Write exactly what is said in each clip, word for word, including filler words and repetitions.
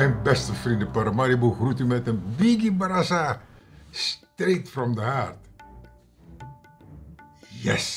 Mijn beste vrienden Paramaribo groet u met een Biggie Barassa. Straight from the heart. Yes.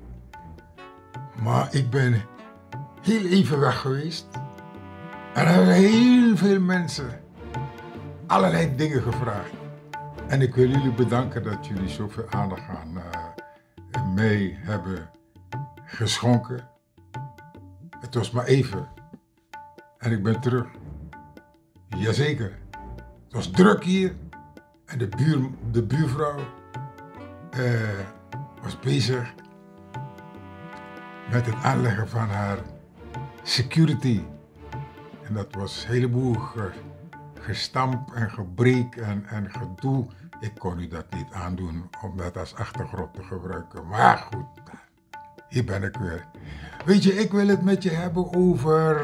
Maar ik ben heel even weg geweest. En er hebben heel veel mensen allerlei dingen gevraagd. En ik wil jullie bedanken dat jullie zoveel aandacht aan uh, mij hebben geschonken. Het was maar even. En ik ben terug. Jazeker. Het was druk hier. En de, buur, de buurvrouw uh, was bezig met het aanleggen van haar security. En dat was een heleboel ge, gestamp en gebreek en, en gedoe. Ik kon u dat niet aandoen om dat als achtergrond te gebruiken. Maar goed, hier ben ik weer. Weet je, ik wil het met je hebben over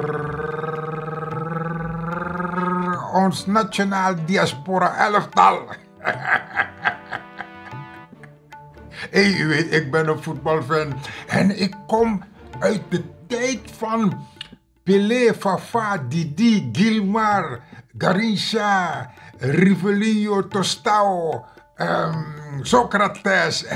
ons nationaal diaspora elftal. Hey, u weet, ik ben een voetbalfan en ik kom uit de tijd van Pelé, Fafa, Didi, Gilmar, Garincha, Rivellino, Tostao, um, Socrates.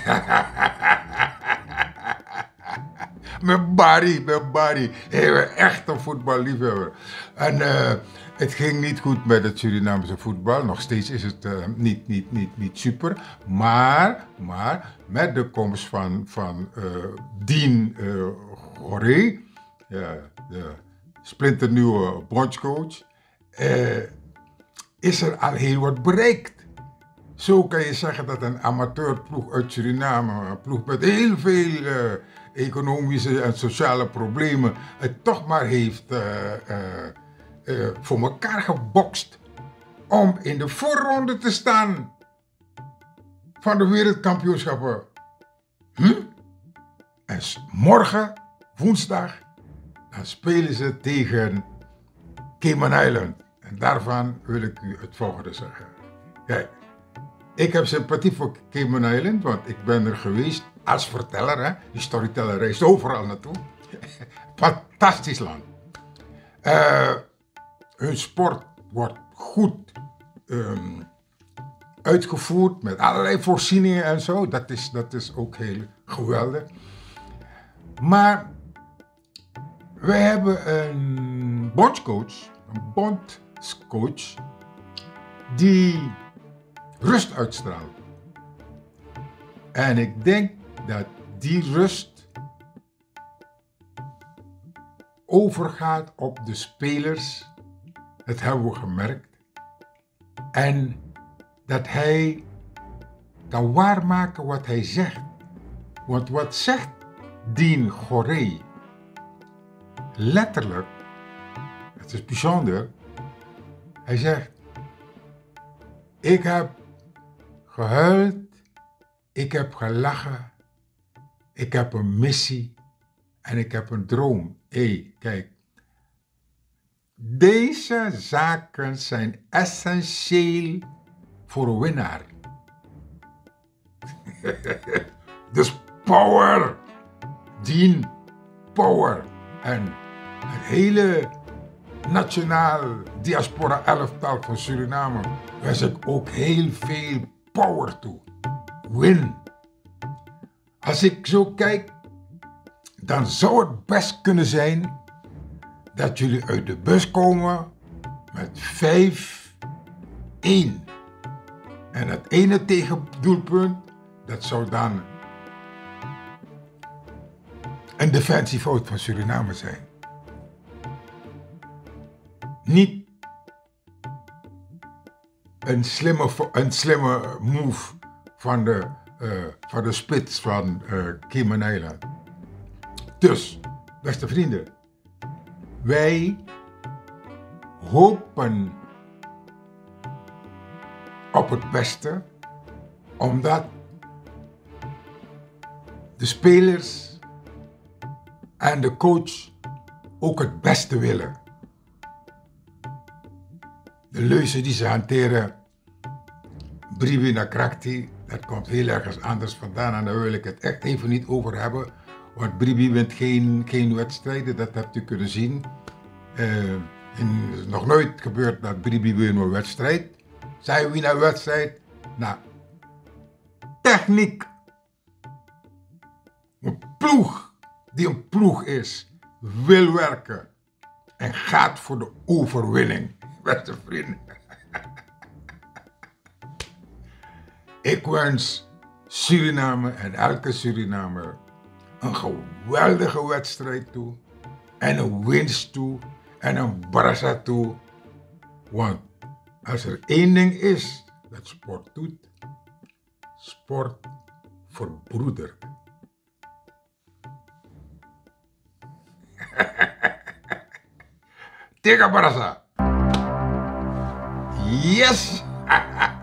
Mijn Barry, mijn Barry. Hey, echt een voetballiefhebber. En uh, het ging niet goed met het Surinamese voetbal. Nog steeds is het uh, niet, niet, niet, niet super. Maar, maar met de komst van, van uh, Dean uh, Goré, ja, de splinternieuwe bondscoach, uh, is er al heel wat bereikt. Zo kan je zeggen dat een amateurploeg uit Suriname, een ploeg met heel veel uh, economische en sociale problemen, het toch maar heeft uh, uh, uh, voor elkaar gebokst om in de voorronde te staan van de wereldkampioenschappen. Hm? En morgen, woensdag, dan spelen ze tegen Cayman Island. En daarvan wil ik u het volgende zeggen. Kijk, ik heb sympathie voor Cayman Island, want ik ben er geweest als verteller. Hè? Die storyteller reist overal naartoe. Fantastisch land. Uh, hun sport wordt goed um, uitgevoerd met allerlei voorzieningen en zo. Dat is, dat is ook heel geweldig. Maar we hebben een bondscoach, een bondscoach, die rust uitstraalt. En ik denk dat die rust overgaat op de spelers. Dat hebben we gemerkt. En dat hij kan waarmaken wat hij zegt. Want wat zegt Dean Goré? Letterlijk, het is bijzonder, hij zegt: ik heb gehuild, ik heb gelachen, ik heb een missie en ik heb een droom. Hé, hey, kijk, deze zaken zijn essentieel voor een winnaar. Dus power, Dean, power. En het hele nationaal diaspora elftal van Suriname wens ik ook heel veel power toe. Win. Als ik zo kijk, dan zou het best kunnen zijn dat jullie uit de bus komen met vijf een. En het ene tegendoelpunt, dat zou dan een defensiefout van Suriname zijn. Niet een slimme, een slimme move van de, uh, van de spits van uh, Cayman Island. Dus, beste vrienden, wij hopen op het beste, omdat de spelers en de coach ook het beste willen. De leuze die ze hanteren, Bribi Nakrakti, dat komt heel ergens anders vandaan en daar wil ik het echt even niet over hebben. Want Bribi wint geen, geen wedstrijden, dat hebt u kunnen zien. Uh, En het is nog nooit gebeurd dat Bribi win een wedstrijd. Zij winnen een wedstrijd. Nou, techniek. Een ploeg die een ploeg is, wil werken en gaat voor de overwinning. Beste vrienden. Ik wens Suriname en elke Surinamer een geweldige wedstrijd toe. En een winst toe. En een brasa toe. Want als er één ding is dat sport doet. Sport verbroedert. Tegen brasa. Yes!